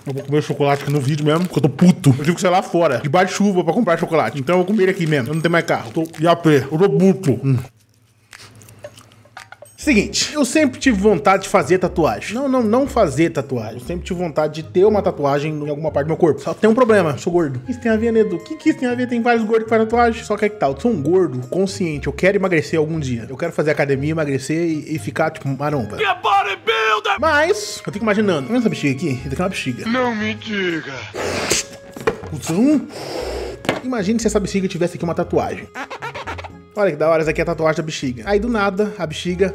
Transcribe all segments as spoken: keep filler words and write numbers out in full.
Eu vou comer chocolate aqui no vídeo mesmo, porque eu tô puto. Eu tive que sair lá fora, debaixo de chuva, pra comprar chocolate. Então eu vou comer ele aqui mesmo. Eu não tenho mais carro. Eu tô I A P. Eu tô puto. Hum. Seguinte, eu sempre tive vontade de fazer tatuagem. Não, não, não fazer tatuagem. Eu sempre tive vontade de ter uma tatuagem em alguma parte do meu corpo. Só tem um problema, sou gordo. O que isso tem a ver, Nedo? O que, que isso tem a ver? Tem vários gordos que fazem tatuagem. Só que é que tal? Eu sou um gordo consciente. Eu quero emagrecer algum dia. Eu quero fazer academia, emagrecer e, e ficar, tipo, maromba. Mas, eu fico imaginando. Tá vendo essa bexiga aqui? Isso aqui é uma bexiga. Não me diga. Cuzão. Imagine se essa bexiga tivesse aqui uma tatuagem. Olha que da hora, essa aqui é a tatuagem da bexiga. Aí do nada, a bexiga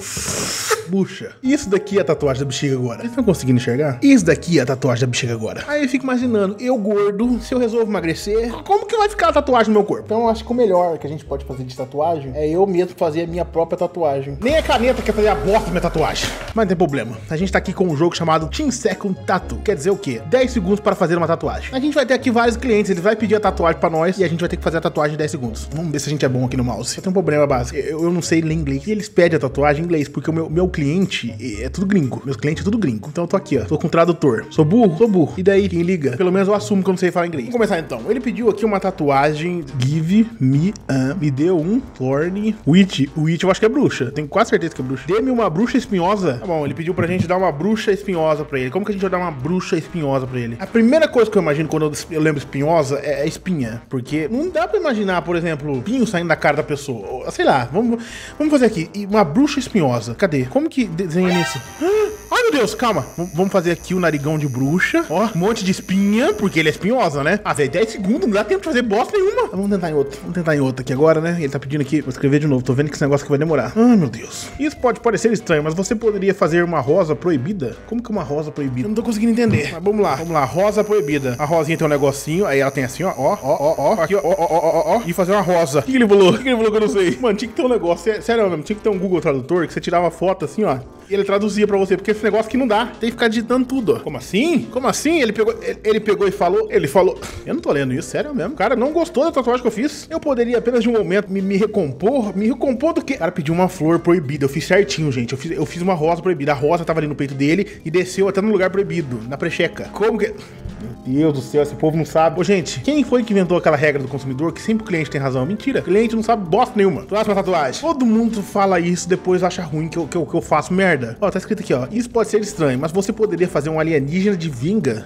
bucha. Isso daqui é a tatuagem da bexiga agora. Vocês estão conseguindo enxergar? Isso daqui é a tatuagem da bexiga agora. Aí eu fico imaginando, eu gordo, se eu resolvo emagrecer, como que vai ficar a tatuagem no meu corpo? Então eu acho que o melhor que a gente pode fazer de tatuagem é eu mesmo fazer a minha própria tatuagem. Nem a caneta quer fazer a bosta da minha tatuagem. Mas não tem problema. A gente tá aqui com um jogo chamado ten second Tattoo. Quer dizer o quê? dez segundos para fazer uma tatuagem. A gente vai ter aqui vários clientes, eles vão pedir a tatuagem pra nós e a gente vai ter que fazer a tatuagem em dez segundos. Vamos ver se a gente é bom aqui no mouse. Eu tenho um problema básico. Eu, eu não sei ler inglês. E eles pedem a tatuagem em inglês, porque o meu, meu cliente é tudo gringo. Meus clientes é tudo gringo. Então eu tô aqui, ó. Tô com o tradutor. Sou burro? Sou burro. E daí, quem liga? Pelo menos eu assumo que eu não sei falar inglês. Vamos começar então. Ele pediu aqui uma tatuagem. Give me a... Me deu um Thorny Witch. Witch eu acho que é bruxa. Tenho quase certeza que é bruxa. Dê-me uma bruxa espinhosa. Tá bom, ele pediu pra gente dar uma bruxa espinhosa pra ele. Como que a gente vai dar uma bruxa espinhosa pra ele? A primeira coisa que eu imagino quando eu, eu lembro espinhosa é, é espinha. Porque não dá pra imaginar, por exemplo, pinho saindo da cara da pessoa. Sei lá, vamos, vamos fazer aqui. Uma bruxa espinhosa. Cadê? Como que desenha isso? Ai, meu Deus, calma. V vamos fazer aqui o narigão de bruxa. Ó, um monte de espinha, porque ele é espinhosa, né? Ah, velho, dez segundos, não dá tempo de fazer bosta nenhuma. Vamos tentar em outro. Vamos tentar em outro aqui agora, né? Ele tá pedindo aqui. Vou escrever de novo. Tô vendo que esse negócio aqui vai demorar. Ai, meu Deus. Isso pode parecer estranho, mas você poderia fazer uma rosa proibida? Como que é uma rosa proibida? Eu não tô conseguindo entender. Mas vamos lá. Vamos lá. Rosa proibida. A rosinha tem um negocinho. Aí ela tem assim, ó. Ó, ó, ó, ó. Aqui, ó, ó, ó, ó, ó. E fazer uma rosa. O que ele falou? O que ele falou que eu não sei? Mano, tinha que ter um negócio. Sério mesmo. Tinha que ter um Google Tradutor que você tirava foto assim, ó. E ele traduzia pra você, porque esse negócio aqui não dá. Tem que ficar digitando tudo, ó. Como assim? Como assim? Ele pegou, ele, ele pegou e falou, ele falou... Eu não tô lendo isso, sério mesmo. O cara não gostou da tatuagem que eu fiz. Eu poderia apenas de um momento me, me recompor. Me recompor do quê? O cara pediu uma flor proibida. Eu fiz certinho, gente. Eu fiz, eu fiz uma rosa proibida. A rosa tava ali no peito dele e desceu até no lugar proibido, na precheca. Como que... Meu Deus do céu, esse povo não sabe. Ô, gente, quem foi que inventou aquela regra do consumidor que sempre o cliente tem razão? Mentira, o cliente não sabe bosta nenhuma. Próxima tatuagem. Todo mundo fala isso, depois acha ruim que eu, que eu, que eu faço merda. Ó, tá escrito aqui, ó. Isso pode ser estranho, mas você poderia fazer um alienígena de vinga?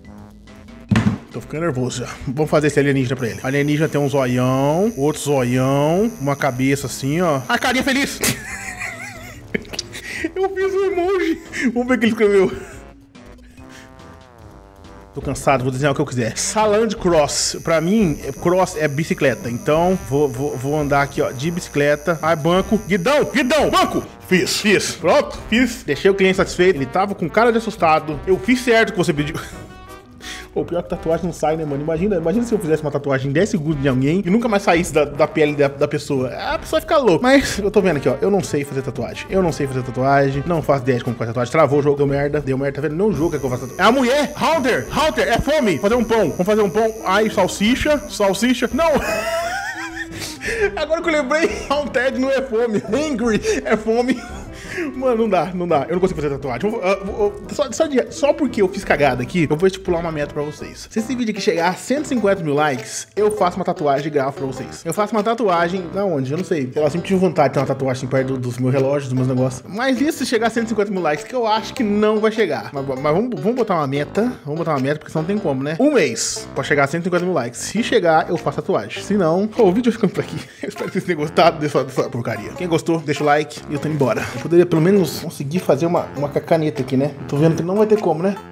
Tô ficando nervoso já. Vamos fazer esse alienígena pra ele. O alienígena tem um zoião, outro zoião, uma cabeça assim, ó. A carinha feliz. Eu fiz um emoji. Vamos ver o que ele escreveu. Tô cansado, vou desenhar o que eu quiser. Saland Cross. Pra mim, cross é bicicleta. Então, vou, vou, vou andar aqui, ó, de bicicleta. Ai, banco. Guidão, guidão, banco. Fiz, fiz. Pronto, fiz. Deixei o cliente satisfeito. Ele tava com cara de assustado. Eu fiz certo o que você pediu. O pior é que tatuagem não sai, né, mano? Imagina, imagina se eu fizesse uma tatuagem em dez segundos de alguém e nunca mais saísse da, da pele da, da pessoa. A pessoa ia ficar louca. Mas eu tô vendo aqui, ó. Eu não sei fazer tatuagem. Eu não sei fazer tatuagem. Não faço ideia de como fazer tatuagem. Travou o jogo, deu merda. Deu merda, tá vendo? Não jogo é que eu faço tatuagem. É a mulher! Hunter! Hunter! É fome! Fazer um pão. Vamos fazer um pão. Ai, salsicha. Salsicha. Não! Agora que eu lembrei, Haunted não é fome. Angry é fome. Mano, não dá, não dá. Eu não consigo fazer tatuagem. Eu, eu, eu, só, só, de, só porque eu fiz cagada aqui, eu vou estipular uma meta pra vocês. Se esse vídeo aqui chegar a cento e cinquenta mil likes, eu faço uma tatuagem de grafo pra vocês. Eu faço uma tatuagem... Da onde? Eu não sei. Eu sempre tive vontade de ter uma tatuagem perto dos meus relógios, dos meus negócios. Mas isso se chegar a cento e cinquenta mil likes, que eu acho que não vai chegar. Mas, mas vamos, vamos botar uma meta. Vamos botar uma meta, porque senão não tem como, né? Um mês pra chegar a cento e cinquenta mil likes. Se chegar, eu faço tatuagem. Se não... Oh, o vídeo vai ficando por aqui. Eu espero que vocês tenham gostado dessa, dessa porcaria. Quem gostou, deixa o like e eu tô indo embora. Eu poderia pelo menos conseguir fazer uma, uma caneta aqui, né? Tô vendo que não vai ter como, né?